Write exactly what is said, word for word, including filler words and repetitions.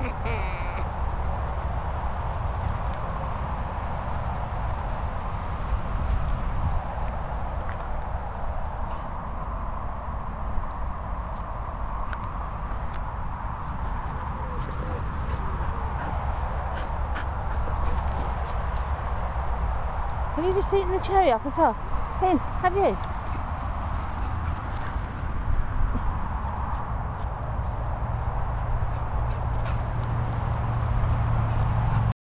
Have you just eaten the cherry off the top? Finn, have you?